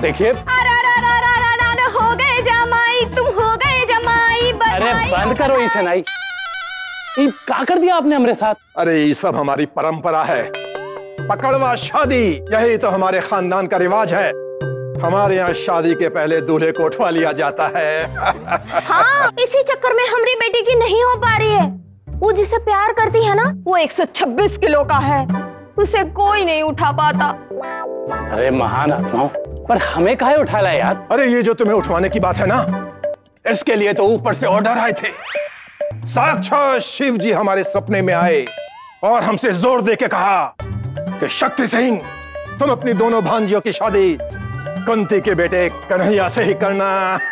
देखिए हो गए जमाई, तुम हो गए जमाई। अरे बंद करो ये सनाई, ये क्या कर दिया आपने हमारे साथ? अरे ये सब हमारी परंपरा है, पकड़वा शादी, यही तो हमारे खानदान का रिवाज है। हमारे यहाँ शादी के पहले दूल्हे को उठवा लिया जाता है। हाँ, इसी चक्कर में हमारी बेटी की नहीं हो पा रही है। वो जिसे प्यार करती है ना, वो 126 किलो का है, उसे कोई नहीं उठा पाता। अरे महान आत्माओं, पर हमें काहे उठा लाया यार? अरे ये जो तुम्हें उठवाने की बात है ना, इसके लिए तो ऊपर से ऑर्डर आए थे। साक्षात शिव जी हमारे सपने में आए और हमसे जोर देके कहा कि शक्ति सिंह, तुम अपनी दोनों भांजियों की शादी कुंती के बेटे कन्हैया से ही करना।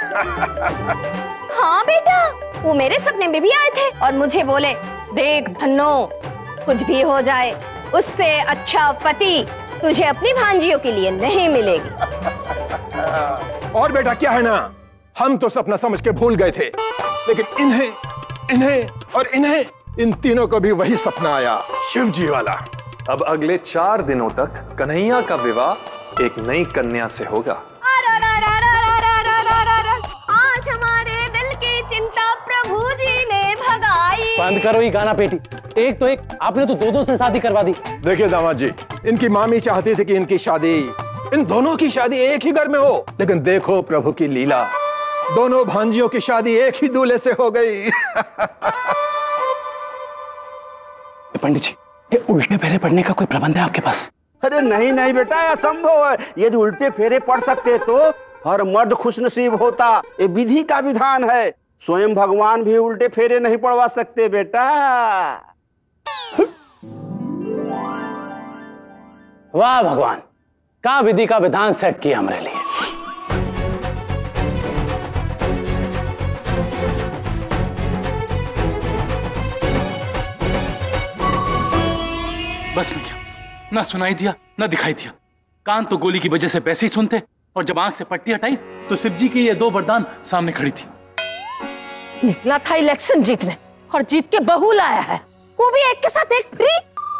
हाँ बेटा, वो मेरे सपने में भी आए थे और मुझे बोले, देख धन्नो, कुछ भी हो जाए उससे अच्छा पति तुझे अपनी भांजियों के लिए नहीं मिलेगी। और बेटा क्या है ना, हम तो सपना समझ के भूल गए थे, लेकिन इन्हें इन्हें और इन्हें, इन तीनों को भी वही सपना आया, शिव जी वाला। अब अगले 4 दिनों तक कन्हैया का विवाह एक नई कन्या से होगा। आज हमारे दिल की चिंता प्रभु जी ने भगाई। बंद करो ये गाना पेटी, एक तो एक आपने तो 2-2 से शादी करवा दी। देखिए दामाद जी, इनकी मामी चाहती थी कि इनकी शादी, इन दोनों की शादी एक ही घर में हो, लेकिन देखो प्रभु की लीला, दोनों भांजियों की शादी एक ही दूल्हे से हो गई। पंडित जी, ये उल्टे फेरे पड़ने का कोई प्रबंध है आपके पास? अरे नहीं नहीं बेटा, असंभव है। यदि उल्टे फेरे पड़ सकते तो हर मर्द खुशनसीब होता। ये विधि का विधान है, स्वयं भगवान भी उल्टे फेरे नहीं पड़वा सकते बेटा। वाह भगवान, का विधि का विधान सेट किया हमारे लिए। बस में क्या, ना सुनाई दिया ना दिखाई दिया। कान तो गोली की वजह से वैसे ही सुनते, और जब आंख से पट्टी हटाई तो शिव जी की ये 2 वरदान सामने खड़ी थी। निकला था इलेक्शन जीतने और जीत के बहू लाया है, वो भी एक के साथ एक फ्री।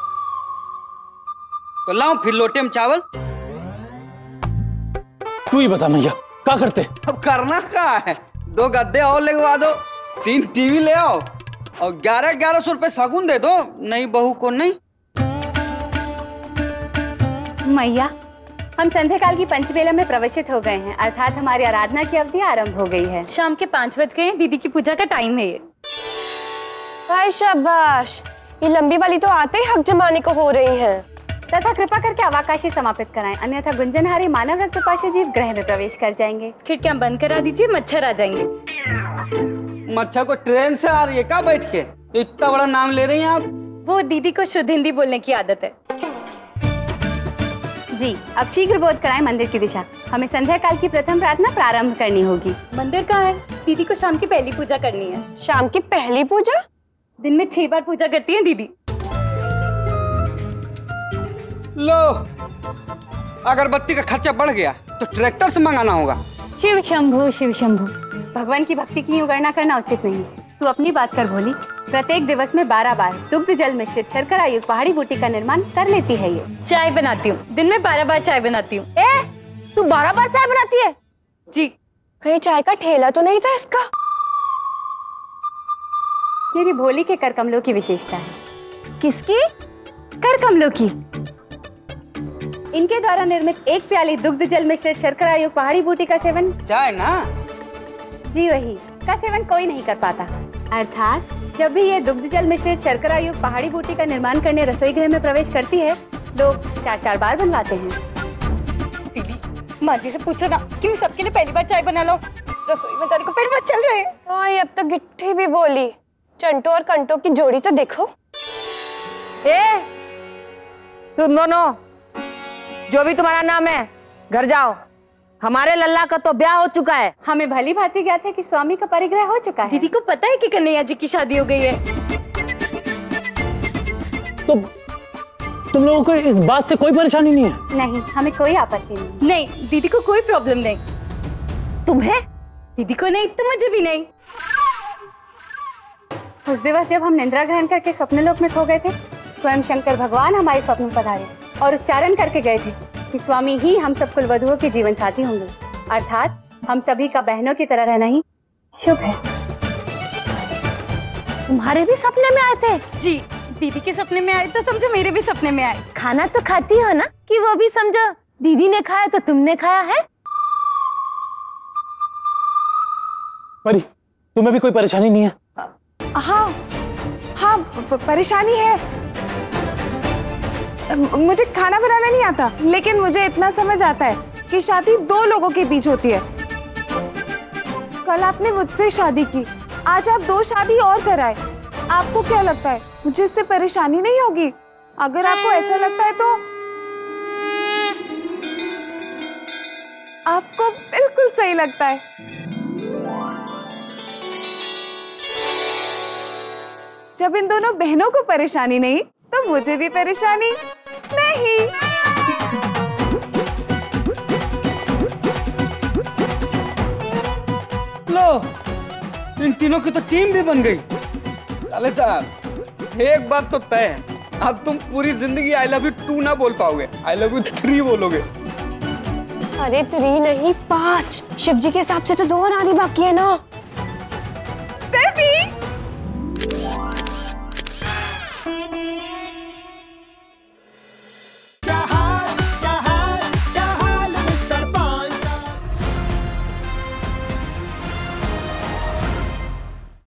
तो लाओ फिर लोटे में चावल। तू ही बता मैया, क्या करते? अब करना क्या है, 2 गद्दे और लगवा दो, 3 टीवी ले आओ और 1100 रुपए शगुन दे दो नई बहू को। नहीं मैया, हम संध्या काल की पंचबेला में प्रवेशित हो गए हैं, अर्थात हमारी आराधना की अवधि आरंभ हो गई है। शाम के 5 बज गए हैं, दीदी की पूजा का टाइम है ये। भाई शाबाश, ये लंबी वाली तो आते ही हक जमाने को हो रही हैं। तथा कृपा करके अवकाशी समापित कराएं, अन्यथा गुंजनहारी मानव रक्त पाशु जीव ग्रह में प्रवेश कर जाएंगे। खिड़कियां बंद करा दीजिए, मच्छर आ जाएंगे। मच्छर को ट्रेन से आ रही है क्या बैठ के? इतना बड़ा नाम ले रही हैं आप। वो दीदी को शुद्ध हिंदी बोलने की आदत है जी। अब शीघ्र बोध कराएं मंदिर की दिशा, हमें संध्या काल की प्रथम प्रार्थना प्रारंभ करनी होगी। मंदिर कहाँ है? दीदी को शाम की पहली पूजा करनी है। शाम की पहली पूजा? दिन में 6 बार पूजा करती है दीदी। लो, अगरबत्ती का खर्चा बढ़ गया तो ट्रैक्टर से मंगाना होगा। शिव शंभु शिव शंभु। भगवान की भक्ति की गणना करना उचित नहीं। तू अपनी बात कर भोली। प्रत्येक दिवस में 12 बार दुग्ध जल मिश्रित शर्करा युक्त पहाड़ी बूटी का निर्माण कर लेती है ये। चाय बनाती हूँ, दिन में 12 बार चाय बनाती हूँ। तू 12 बार चाय बनाती है? जी। कहीं चाय का ठेला तो नहीं था इसका? मेरी भोली के कर कमलों की विशेषता है। किसकी? कर कमलों की। इनके द्वारा निर्मित 1 प्याली दुग्ध जल मिश्रित शर्करा युक्त पहाड़ी बूटी का सेवन, चाय ना जी वही, का सेवन कोई नहीं कर पाता। अर्थात जब भी ये दुग्ध जल मिश्रित शर्करा युक्त पहाड़ी बूटी का निर्माण करने रसोई गृह में प्रवेश करती है, लोग 4-4 बार बनवाते हैं। दीदी, माँ जी से पूछो ना कि मैं सबके लिए पहली बार चाय बना लो। रसोई में जाने को पेट मत चल रहे हैं। हाँ, अब तो गिट्टी भी बोली। चंटो और कंटो की जोड़ी तो देखो। तुम दोनों, जो भी तुम्हारा नाम है, घर जाओ। हमारे लल्ला का तो ब्याह हो चुका है। हमें भली भांति ज्ञात है कि स्वामी का परिग्रह हो चुका है। दीदी को पता है कि कन्हैया जी की शादी हो गई है। तो तुम लोगों को इस बात से कोई परेशानी नहीं है? नहीं, हमें कोई आपत्ति नहीं। नहीं, दीदी को कोई प्रॉब्लम नहीं। तुम्हें? दीदी को नहीं तो मुझे भी नहीं। उस दिवस जब हम निद्रा ग्रहण करके स्वप्नलोक में खो गए थे, स्वयं शंकर भगवान हमारे स्वप्न में पधारे और उच्चारण करके गए थे, कि स्वामी ही हम सब कुलवधुओं के जीवन साथी होंगे, अर्थात हम सभी का बहनों की तरह रहना ही शुभ है। तुम्हारे भी सपने में आए थे? जी, दीदी के सपने में आए तो समझो मेरे भी सपने में आए। खाना तो खाती हो ना, कि वो भी समझो दीदी ने खाया तो तुमने खाया है। परी, तुम्हें भी कोई परेशानी नहीं है? हाँ हाँ, परेशानी है। मुझे खाना बनाना नहीं आता, लेकिन मुझे इतना समझ आता है कि शादी दो लोगों के बीच होती है। कल आपने मुझसे शादी की, आज आप दो शादी और कराए। आपको क्या लगता है मुझे इससे परेशानी नहीं होगी? अगर आपको ऐसा लगता है तो आपको बिल्कुल सही लगता है। जब इन दोनों बहनों को परेशानी नहीं तो मुझे भी परेशानी नहीं। लो, इन तीनों की तो टीम भी बन गई। साले साहब, एक बात तो तय है, अब तुम पूरी जिंदगी आई लव यू 2 ना बोल पाओगे, आई लव यू 3 बोलोगे। अरे 3 नहीं 5, शिव जी के हिसाब से तो 2 और आनी बाकी है ना। सिर्फ